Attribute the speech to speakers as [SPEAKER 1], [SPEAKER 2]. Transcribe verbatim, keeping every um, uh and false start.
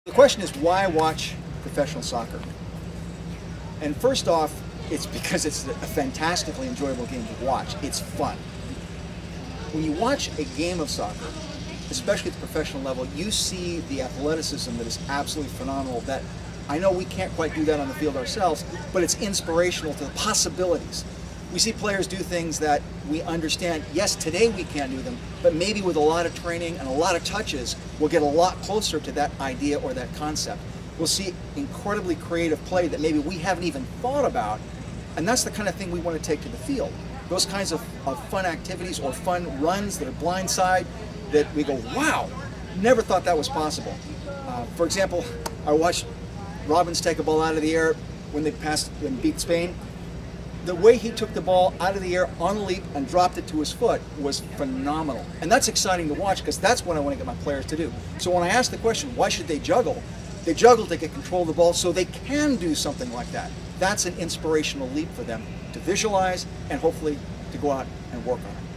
[SPEAKER 1] The question is, why watch professional soccer? And first off, it's because it's a fantastically enjoyable game to watch. It's fun. When you watch a game of soccer, especially at the professional level, you see the athleticism that is absolutely phenomenal. That I know we can't quite do that on the field ourselves, but it's inspirational to the possibilities. We see players do things that we understand, yes, today we can't do them, but maybe with a lot of training and a lot of touches, we'll get a lot closer to that idea or that concept. We'll see incredibly creative play that maybe we haven't even thought about, and that's the kind of thing we want to take to the field. Those kinds of, of fun activities or fun runs that are blindside that we go, wow, never thought that was possible. Uh, for example, I watched Robbins take a ball out of the air when they passed and beat Spain. The way he took the ball out of the air on a leap and dropped it to his foot was phenomenal. And that's exciting to watch because that's what I want to get my players to do. So when I ask the question, why should they juggle? They juggle to get control of the ball so they can do something like that. That's an inspirational leap for them to visualize and hopefully to go out and work on it.